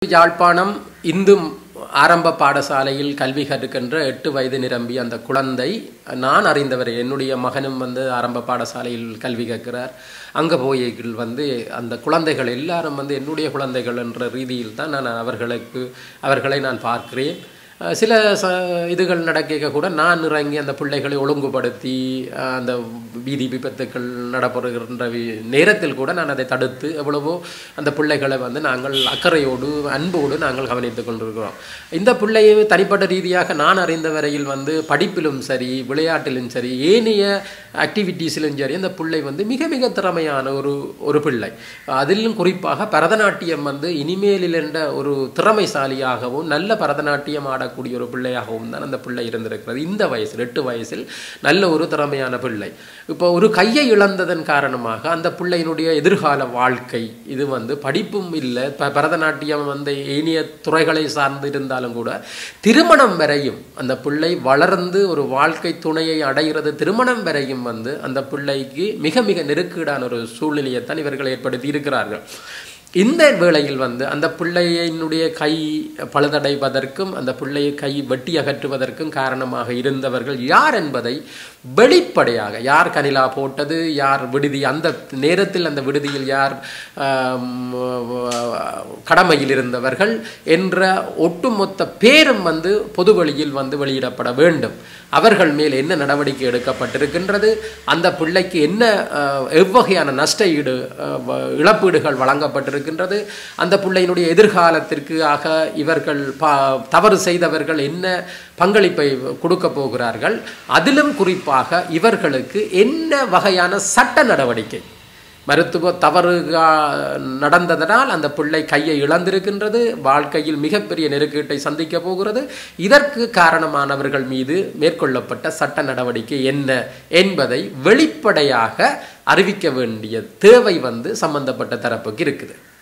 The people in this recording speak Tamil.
யாழ்ப்பாணம் இந்து ஆரம்ப பாடசாலையில் கல்வி கற்கின்ற 8 வயது நிரம்பிய அந்த குழந்தை, நான் அறிந்தவரை என்னுடைய மகனும் ஆரம்ப பாடசாலையில் கல்வி கற்கிறார். அங்கே போய் அந்த குழந்தைகள் எல்லாரும் என்னுடைய குழந்தைகள் என்ற ரீதியில் தான் நான் அவர்களை நான் பார்க்கிறேன். சில இதுகள் நடக்க கூட நான் இறங்கி அந்த பிள்ளைகளை ஒழுங்குபடுத்தி அந்த வீதி விபத்துக்கள் நடைபெறுகின்ற நேரத்தில் கூட நான் அதை தடுத்து எவ்வளவோ அந்த பிள்ளைகளை நாங்கள் அக்கறையோடு அன்போடு நாங்கள் கவனித்துக் கொண்டிருக்கிறோம். இந்த பிள்ளையை தனிப்பட்ட ரீதியாக நான் அறிந்த வரையில் படிப்பிலும் சரி, விளையாட்டிலும் சரி, ஏனைய ஆக்டிவிட்டீஸிலும் சரி அந்த பிள்ளை மிக மிக திறமையான ஒரு பிள்ளை. அதிலும் குறிப்பாக பரதநாட்டியம் இனிமேலில் என்ற ஒரு திறமைசாலியாகவும் நல்ல பரதநாட்டியம் ஆடக்கூடிய ஒரு பிள்ளையாகவும் தான் அந்த பிள்ளை இருந்திருக்கிறது. இந்த வயசில் 8 வயசில் நல்ல ஒரு திறமையான பிள்ளை. இப்போ ஒரு கையை இழந்ததன் காரணமாக அந்த பிள்ளையினுடைய எதிர்கால வாழ்க்கை இது படிப்பும் இல்லை, பரதநாட்டியம் ஏனைய துறைகளை சார்ந்து இருந்தாலும் கூட திருமணம் வரையும் அந்த பிள்ளை வளர்ந்து ஒரு வாழ்க்கை துணையை அடைகிறது. திருமணம் வரையும் அந்த பிள்ளைக்கு மிக மிக நெருக்கீடான ஒரு சூழ்நிலையைத்தான் இவர்கள் ஏற்படுத்தி இருக்கிறார்கள். இந்த வேளையில் அந்த பிள்ளையினுடைய கை பழுதடைவதற்கும் அந்த பிள்ளையை கை வெட்டி அகற்றுவதற்கும் காரணமாக இருந்தவர்கள் யார் என்பதை வெளிப்படையாக, யார் கனிலா போட்டது, யார் விடுதி, அந்த நேரத்தில் அந்த விடுதியில் யார் கடமையில் இருந்தவர்கள் என்ற ஒட்டுமொத்த பேரும் பொதுவெளியில் வெளியிடப்பட வேண்டும். அவர்கள் மேல் என்ன நடவடிக்கை எடுக்கப்பட்டிருக்கின்றது, அந்த பிள்ளைக்கு என்ன எவ்வகையான நஷ்ட இழப்பீடுகள் வழங்கப்பட்டிருக்கின்றது, அந்த பிள்ளையினுடைய எதிர்காலத்திற்கு இவர்கள் தவறு செய்தவர்கள் என்ன பங்களிப்பை கொடுக்க போகிறார்கள், அதிலும் குறிப்பாக இவர்களுக்கு என்ன வகையான சட்ட நடவடிக்கை, மருத்துவ தவறு நடந்ததனால் அந்த பிள்ளை கையை இழந்திருக்கின்றது, வாழ்க்கையில் மிகப்பெரிய நெருக்கீட்டை சந்திக்க போகிறது, இதற்கு காரணமானவர்கள் மீது மேற்கொள்ளப்பட்ட சட்ட நடவடிக்கை என்ன என்பதை வெளிப்படையாக அறிவிக்க வேண்டிய தேவை சம்பந்தப்பட்ட தரப்புக்கு இருக்குது.